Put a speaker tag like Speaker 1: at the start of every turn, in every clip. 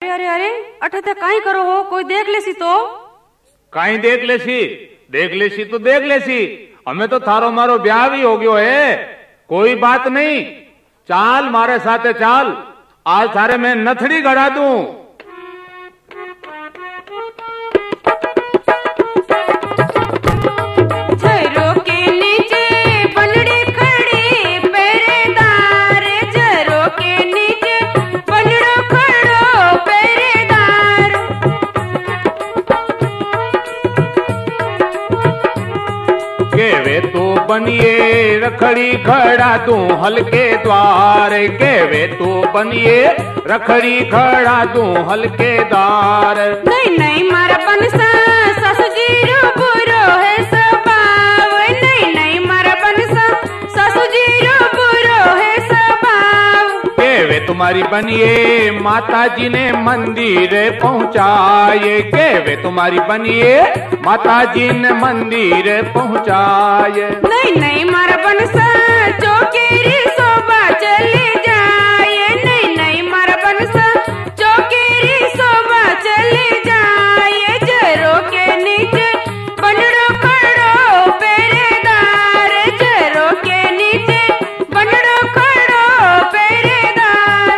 Speaker 1: अरे अरे अठे ते काई करो हो, कोई देख लेसी तो?
Speaker 2: काई देख लेसी? देख लेसी तो देख लेसी, हमें तो थारो मारो ब्याह भी हो गयो है। कोई बात नहीं, चाल मारे साथे चाल, आज थारे मैं नथड़ी गड़ा दूं। बनिए रखड़ी खड़ा दूं हल्के द्वार के, वे तो बनिए रखड़ी खड़ा दूं हल्के द्वार।
Speaker 1: नहीं नहीं मारा बनसा ससुजीरो बुरो है स्वभाव, नहीं नहीं मारा बनसा ससुजीरो बुरो है स्वभाव।
Speaker 2: के वे तुम्हारी बनिए माता जी ने मंदिर पहुँचाए, के वे तुम्हारी बनिए माता जी ने मंदिर पहुँचाए।
Speaker 1: नहीं नहीं मारा बनसा चौकेरी शोभा चली जाए, नहीं नहीं मारा बनसा चौकेरी शोभा चली जाए। जरो के नीचे बनड़ो खड़ो पहरेदार, जरो के नीचे बनड़ो खड़ो पहरेदार।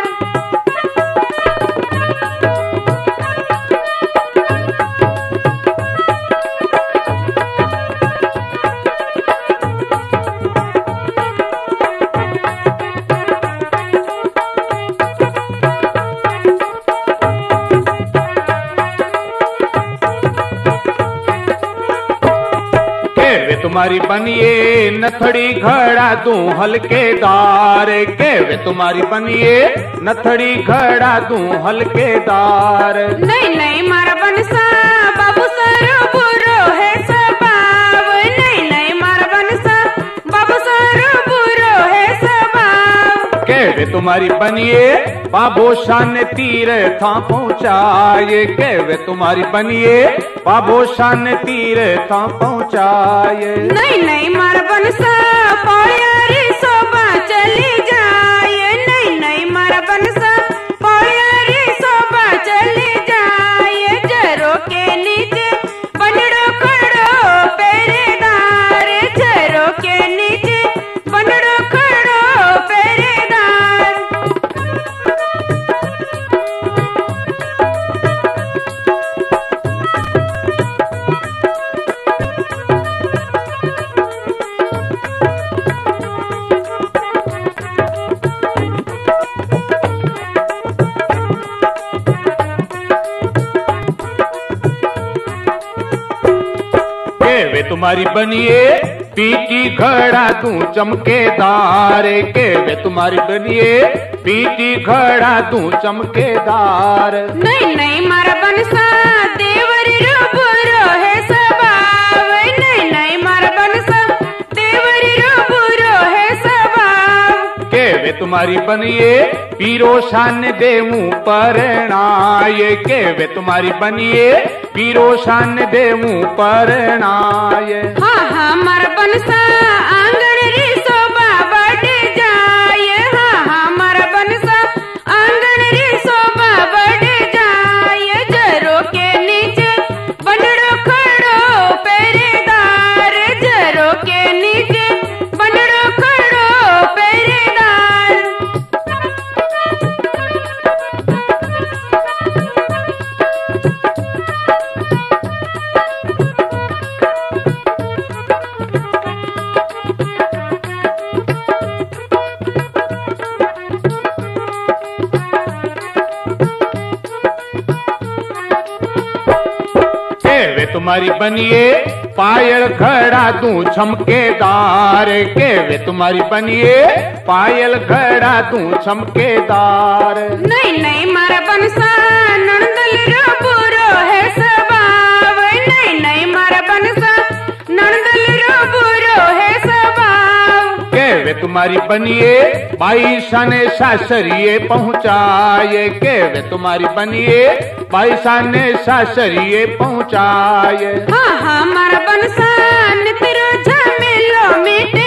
Speaker 2: तुम्हारी बनिए नथड़ी खड़ा दूं हल्के दार के, वे तुम्हारी बनिए नथड़ी खड़ा दूं हल्के दार।
Speaker 1: नहीं नहीं मारा बनसा बाबू सरो बुरो है स्वभाव, नहीं नहीं मारा बनसा बाबू सरो बुरो है स्वभाव।
Speaker 2: के वे तुम्हारी बनिए बाबो शान तीर था पहुँचाए, के वे तुम्हारी बनिए बाबो शान तीर था पहुँचाए।
Speaker 1: नहीं नहीं मारा बनसा पौयारी शोभा चली जाए, नहीं नहीं मारा बनसा पौयारी शोभा चली जाए। जरो के नीचे बनड़ो खड़ो पहरेदार, जरो के नीचे बनड़ो खड़ो पहरेदार।
Speaker 2: वे तुम्हारी बनिए पीटी खड़ा दूं चमकेदार, के वे तुम्हारी बनिए पीटी खड़ा दूं चमकेदार।
Speaker 1: नहीं नहीं मारा बनसा देवरी रो बुरो है स्वभाव, नहीं नहीं मारा बनसा देवरी रो बुरो है स्वभाव।
Speaker 2: के वे तुम्हारी बनिए पीरो शान देवूं परणाए, के वे तुम्हारी बनिए पीरो शान देवूं परणाए।
Speaker 1: हाँ हाँ मारा बनसा आंगन री शोभा बढ़ जाए, हाँ हाँ मारा बनसा आंगन री शोभा बढ़ जाए। जरो के नीचे बनड़ो खड़ो पहरेदार, जरो के नीचे बनड़ो खड़ो पहरेदार।
Speaker 2: वे तुम्हारी बनिए पायल खड़ा दूं चमकेदार, के वे तुम्हारी बनिए पायल खड़ा दूं चमकेदार।
Speaker 1: नहीं नहीं मारा बनसा नंदल रो बुरो है स्वभाव, नहीं नहीं मारा बनसा नंदल रो बुरो है स्वभाव।
Speaker 2: के वे तुम्हारी बनिए बाई शाने सासरिये पहुँचाए, के वे तुम्हारी बनिए बाई शाने सासरिये पहुँचाए।
Speaker 1: हाँ हाँ मारा बनसा नित रो झमेलो मिटे